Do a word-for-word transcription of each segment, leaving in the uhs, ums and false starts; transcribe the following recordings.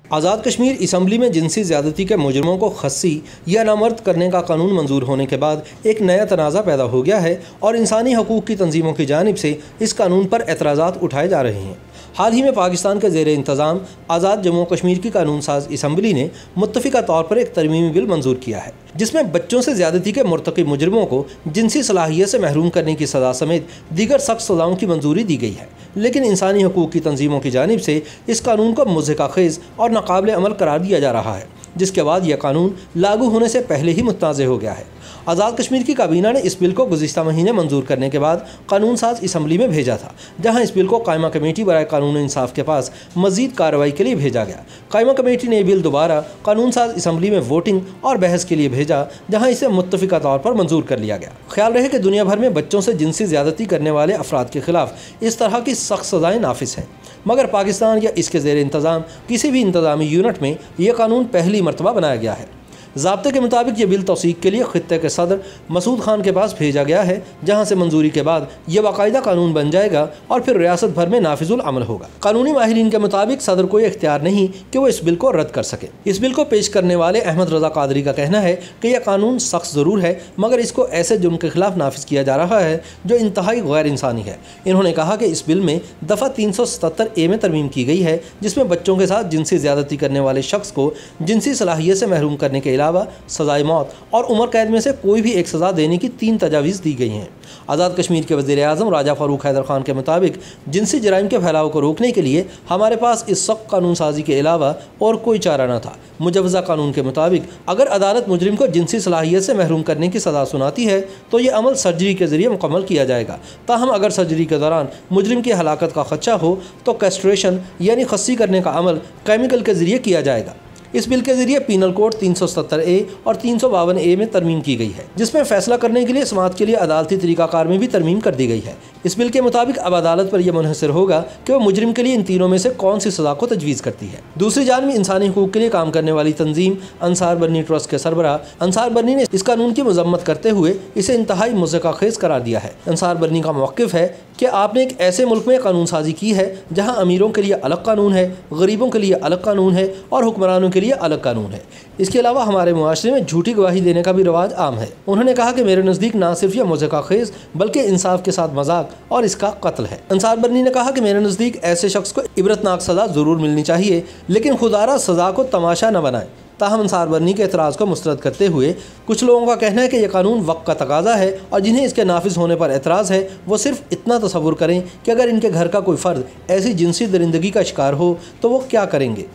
Azad Kashmir assembly में जिनसी ज़्यादती के मुजरमों को खस्सी या नामर्द करने का कानून मंजूर होने के बाद एक नया तनाज़ा पैदा हो गया है और इंसानी हकूक़ की तंजीमों की जानिब से इस कानून पर एतराज़ात उठाए जा रहे हैं। हाल ही में पाकिस्तान के ज़ेर इंतज़ाम आज़ाद जम्मू कश्मीर की कानून साज असम्बली ने मुत्तफ़िका तौर पर एक तरमीमी बिल मंजूर किया है, जिसमें बच्चों से ज़्यादती के मुर्तकिब मुजरमों को जिनसी सलाहियत से महरूम करने की सज़ा समेत दीगर सख्त सज़ाओं की मंजूरी दी गई है। लेकिन इंसानी हकूक़ की तंजीमों की जानिब से इस कानून को मुज़हिका खेज़ और नाकाबिल अमल करार दिया जा रहा है, जिसके बाद यह कानून लागू होने से पहले ही मुतनाज़ हो गया है। आज़ाद कश्मीर की काबीना ने इस बिल को गुज़िश्ता महीने मंजूर करने के बाद कानून साज असम्बली में भेजा था, जहां इस बिल को कायमा कमेटी बराए कानून इंसाफ के पास मज़ीद कार्रवाई के लिए भेजा गया। कायमा कमेटी ने यह बिल दोबारा कानून साज असम्बली में वोटिंग और बहस के लिए भेजा, जहाँ इसे मुत्तफ़िका तौर पर मंजूर कर लिया गया। ख्याल रहे कि दुनिया भर में बच्चों से जिनसी ज़्यादती करने वाले अफराद के खिलाफ इस तरह की सख्त सज़ाएँ नाफिज हैं, मगर पाकिस्तान या इसके ज़ेर इंतज़ाम किसी भी इंतज़ामी यूनिट में यह कानून पहली मरतबा बनाया गया है। ज़ाब्ते के मुताबिक ये बिल तौसीक के लिए खित्ते के सदर मसूद खान के पास भेजा गया है, जहाँ से मंजूरी के बाद ये बाकायदा कानून बन जाएगा और फिर रियासत भर में नाफिजुल अमल होगा। कानूनी माहिरीन के मुताबिक सदर को इख्तियार नहीं कि वो इस बिल को रद्द कर सके। इस बिल को पेश करने वाले अहमद रजा कादरी का कहना है कि यह कानून सख्त ज़रूर है, मगर इसको ऐसे जुर्म के खिलाफ नाफिज किया जा रहा है जो इंतहाई गैर इंसानी है। इन्होंने कहा कि इस बिल में दफ़ा तीन सौ सतहत्तर ए में तरमीम की गई है, जिसमें बच्चों के साथ जिनसी ज़्यादती करने वाले शख्स को जिनसी सलाहियत से महरूम करने के अलावा सज़ाए मौत और उम्र कैद में से कोई भी एक सज़ा देने की तीन तजावीज़ दी गई हैं। आज़ाद कश्मीर के वज़ीर आज़म राजा फ़ारूक हैदर खान के मुताबिक जिनसी जराइम के फैलाव को रोकने के लिए हमारे पास इस सख्त कानून साजी के अलावा और कोई चारा न था। मुजवज़ा कानून के मुताबिक अगर अदालत मुजरिम को जिनसी सलाहियत से महरूम करने की सज़ा सुनाती है तो ये अमल सर्जरी के ज़रिए मुकम्मल किया जाएगा। ताहम अगर सर्जरी के दौरान मुजरिम की हलाकत का खदशा हो तो कैस्ट्रेशन यानी खस्सी करने का अमल केमिकल के ज़रिए किया जाएगा। इस बिल के जरिए पीनल कोड तीन सौ सत्तर ए और तीन सौ बावन ए में तरमीम की गई है, जिसमें फैसला करने के लिए समाअत के लिए अदालती तरीक़ाकार में भी तरमीम कर दी गई है। इस बिल के मुताबिक अब अदालत पर यह मुनहसर होगा कि वह मुजरिम के लिए इन तीनों में से कौन सी सज़ा को तजवीज़ करती है। दूसरी जानिब इंसानी हकूक़ के लिए काम करने वाली तंजीम अंसार बरनी ट्रस्ट के सरबराह अंसार बरनी ने इस कानून की मजम्मत करते हुए इसे इंतहाई मुज़हिका खेज़ करार दिया है। अंसार बरनी का मौक़िफ़ है कि आपने एक ऐसे मुल्क में कानून साजी की है जहाँ अमीरों के लिए अलग कानून है, गरीबों के लिए अलग कानून है और हुक्मरानों के लिए अलग कानून है। इसके अलावा हमारे मुआशरे में झूठी गवाही देने का भी रवाज आम है। उन्होंने कहा कि मेरे नज़दीक ना सिर्फ यह मुज़हिका खेज़ बल्कि इंसाफ के साथ मजाक और इसका कत्ल है। अंसार बरनी ने कहा कि मेरे नज़दीक ऐसे शख्स को इबरतनाक सज़ा ज़रूर मिलनी चाहिए, लेकिन खुदारा सज़ा को तमाशा न बनाए। ताहम अंसार बरनी के एतराज़ को मुस्तरद करते हुए कुछ लोगों का कहना है कि यह कानून वक्त का तकाजा है और जिन्हें इसके नाफिज होने पर एतराज़ है वो सिर्फ इतना तसव्वुर करें कि अगर इनके घर का कोई फ़र्द ऐसी जिनसी दरिंदगी का शिकार हो तो वो क्या करेंगे।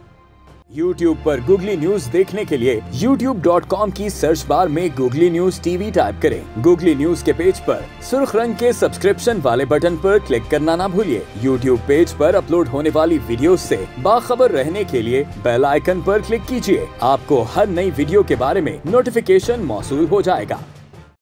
यूट्यूब पर गूगली न्यूज देखने के लिए यूट्यूब डॉट कॉम की सर्च बार में गूगली न्यूज टीवी टाइप करें। गूगली न्यूज के पेज पर सुर्ख रंग के सब्सक्रिप्शन वाले बटन पर क्लिक करना ना भूलिए। यूट्यूब पेज पर अपलोड होने वाली वीडियोस से बाखबर रहने के लिए बेल आइकन पर क्लिक कीजिए। आपको हर नई वीडियो के बारे में नोटिफिकेशन मौसूल हो जाएगा।